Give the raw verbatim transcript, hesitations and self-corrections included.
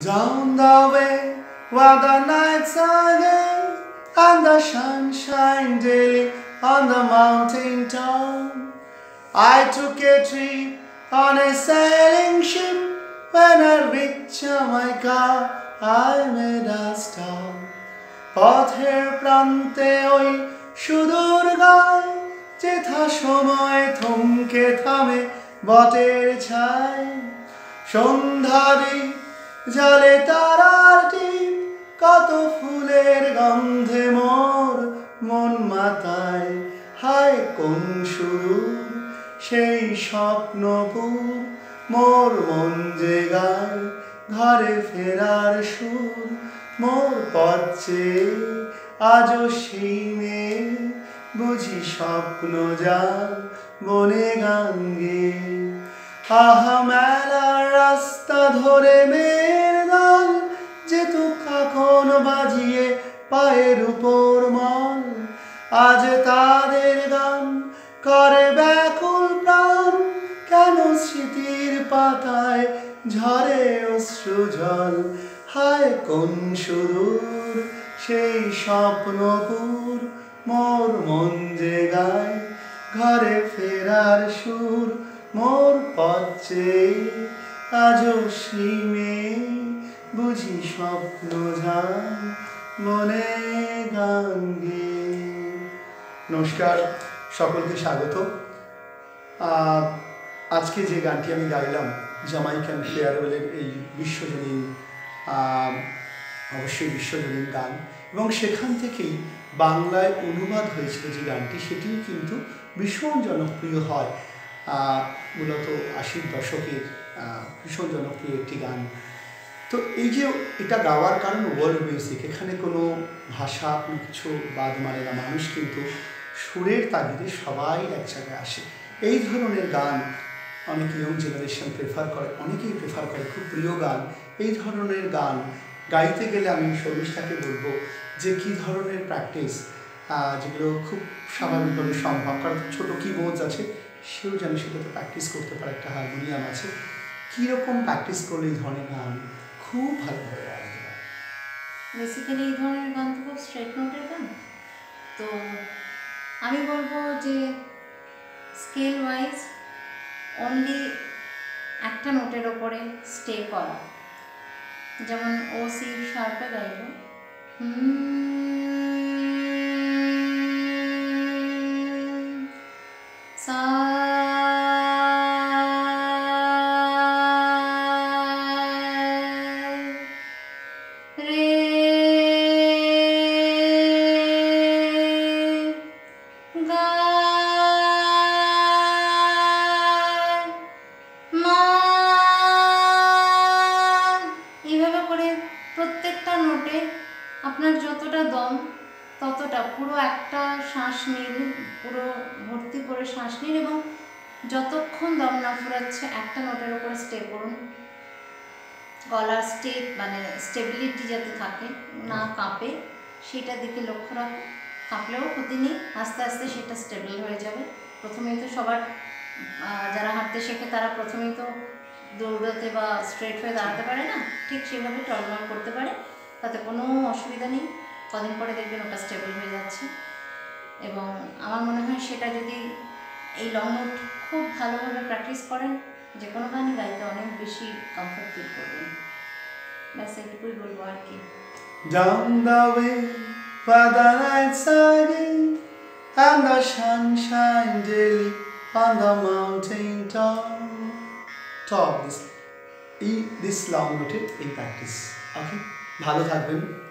Down the way where the nights are gay and the sunshine daily on the mountain top. I took a trip on a sailing ship. When I reached Jamaica, I made a stop. পথের প্রান্তে ওই সুদূর গায় যেথা সময় থমকে থামে বটের ছায়। সন্ধ্যারি জলে তারার টিপ, কত ফুলের গন্ধে মোর মন মাতায়। হায় কোন সুদূর সেই স্বপ্নপুর, মোর মন যে গায় ঘরে ফেরার সুর। মোর পথ চেয়ে আজও সেই মেয়ে, বুঝি স্বপ্ন যার বনে গান গেয়ে। আহা মেলার রাস্তা ধরে মেয়ের দল যেত কাকন বাজিয়ে পায়ের উপর মল। আজ তাদের গান করে ব্যাকুল প্রাণ, কেন স্মৃতির পাতায় ঝরে অশ্রু জল। হায় কোন সুদূর সেই স্বপ্নপুর, মোর মন যে গায় ঘরে ফেরার সুর। মোর পথ চেয়ে আজও সেই মেয়ে, বুঝি স্বপ্ন যান বনে গান গেয়ে। নমস্কার, সকলকে স্বাগত। আজকে যে গানটি আমি গাইলাম জামাইকান ফেয়ারওয়েলের এই বিশ্বজনীন, অবশ্যই বিশ্বজনীন গান, এবং সেখান থেকেই বাংলায় অনুবাদ হয়েছিল যে গানটি, সেটিও কিন্তু ভীষণ জনপ্রিয় হয়। মূলত আশির দশকের ভীষণ জনপ্রিয় একটি গান। তো এই যে এটা গাওয়ার কারণ ওয়ার্ল্ড মিউজিক, এখানে কোনো ভাষা কোনো কিছু বাদ মানে না। মানুষ কিন্তু সুরের তাগিদে সবাই এক জায়গায় আসে। এই ধরনের গান অনেক ইয়ং জেনারেশন প্রেফার করে, অনেকেই প্রেফার করে, খুব প্রিয় গান। এই ধরনের গান গাইতে গেলে আমি শর্মিষ্ঠাকে বলবো যে কী ধরনের প্র্যাকটিস, যেগুলো খুব স্বাভাবিকভাবে সম্ভব, কারণ ছোটো কিবোর্ডস আছে, সেও যেন সেটাতে প্র্যাকটিস করতে পারে, একটা হারমোনিয়াম আছে। কীরকম প্র্যাকটিস করলে এই ধরনের গান খুব ভালোভাবে গাওয়া যেতে পারে? বেসিক্যালি এই ধরনের গান তো খুব স্ট্রেট নোটের গান। তো আমি বলবো যে স্কেল ওয়াইজ অনলি একটা নোটের ওপরে স্টে করা। যেমন ও সি শার্পে গাইল, সা রে গা মা, এইভাবে করে প্রত্যেকটা নোটে আপনার যতটা দম ততটা, পুরো একটা শ্বাস নিন, পুরো ভর্তি করে শ্বাস নিন, এবং যতক্ষণ দম না ফুরাচ্ছে একটা নোটের উপরে স্টে করুন। গলার স্টেপ মানে স্টেবিলিটি যাতে থাকে, না কাঁপে, সেটার দিকে লক্ষ্য রাখুন। কাঁপলেও ক্ষতি নেই, আস্তে আস্তে সেটা স্টেবল হয়ে যাবে। প্রথমেই তো সবার, যারা হাঁটতে শেখে তারা প্রথমেই তো দৌড়াতে বা স্ট্রেট হয়ে দাঁড়াতে পারে না, ঠিক সেভাবে টলমল করতে পারে, তাতে কোনো অসুবিধা নেই। কদিন পরে দেখবেন ওটা স্টেবল হয়ে যাচ্ছে। এবং আমার মনে হয় সেটা যদি এই লং নোট খুব ভালোভাবে প্র্যাকটিস করেন, যে কোনো গানই গাইতে অনেক বেশি কমফর্ট ফিল করবেন। ব্যাস এইটুকুই বলবো আর কি। Down the way where the nights are gay and the sunshine daily on the mountain top. Top this, এই this long note এই প্র্যাকটিস। ওকে, ভালো থাকবেন।